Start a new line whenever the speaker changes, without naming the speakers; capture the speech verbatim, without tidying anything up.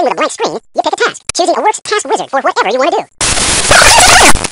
Starting with a blank screen, you pick a task, choosing a Works task wizard for whatever you want to do.